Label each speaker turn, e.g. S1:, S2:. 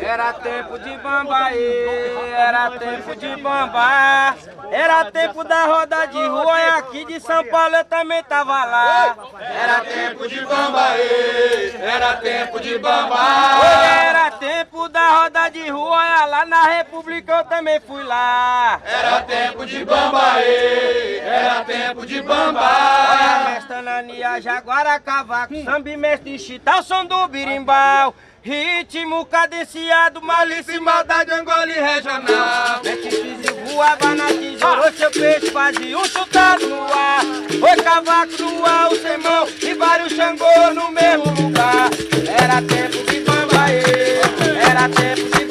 S1: Era tempo de bambaê, era tempo de bamba. Era tempo da roda de rua e aqui de São Paulo eu também tava lá.
S2: Era tempo de bambaê, era tempo de bamba.
S1: Era tempo da roda de rua e lá na República eu também fui lá.
S2: Era tempo de bambaê, era tempo de bamba.
S1: Olha, mestre Anania, Jaguara, Cavaco, samba e mestre Chita, o som do birimbau. Ritmo cadenciado, malícia e maldade, Angola e regional. Mestre Físio voava na tesoura, seu peixe fazia um chutado no ar. Oi, cavaco no ar, o sermão e vários Xangô no mesmo lugar. Era tempo de bambaê, era tempo de